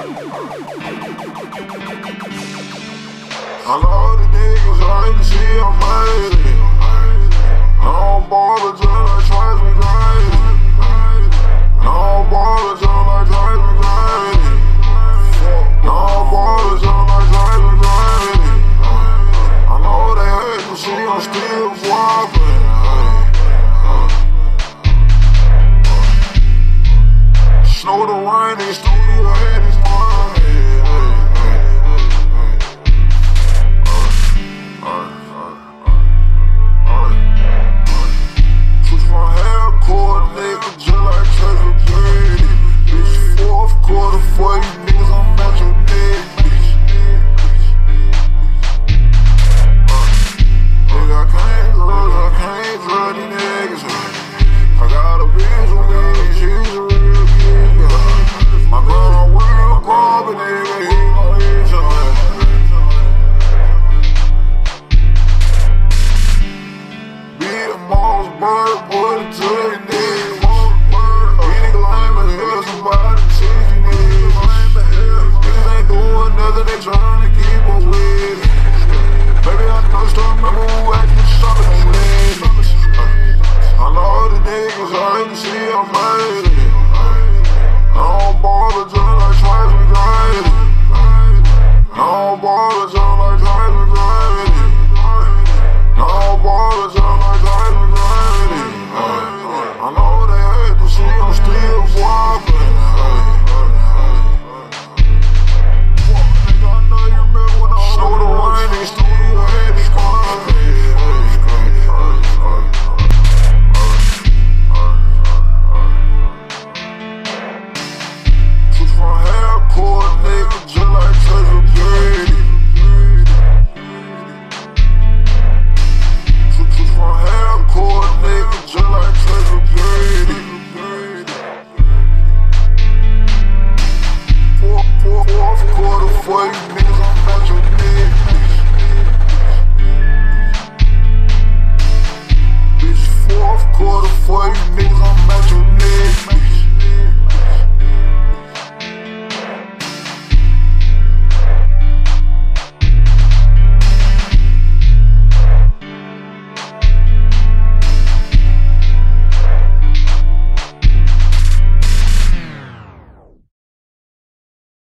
I know the niggas hate to see I'm made it. I don't bother just like TRACY MCGRADY. I don't bother just like TRACY MCGRADY. I don't bother just like TRACY MCGRADY. I know they hate to see I'm still whopping. Snow the rain, they still had his money. Switch from half-court, nigga, just like TRACY MCGRADY. Bitch, fourth quarter for you niggas, I'm at your neck, bitch. Nigga, I can't trust these niggas. I got a bitch with me, she's a real nigga. My girl, I'm real grumpy, nigga, he gon' hit your ass. Be the most bird, put it to your knees. These niggas lame as hell, somebody teach you niggas. Niggas ain't doing nothing, they tryna keep us with it. Baby, I know still remember who acted something on niggas. I know the niggas hate to see I'm made it. I don't bother just like TRACY MCGRADY. I don't bother just like TRACY MCGRADY. I don't bother just like TRACY MCGRADY. I know they hate to see I'm still whopping. Snow the rain, they still had his money. Switch from half-court, nigga, just like TRACY MCGRADY. Switch from half-court, nigga, just like TRACY MCGRADY. Fourth quarter for you niggas.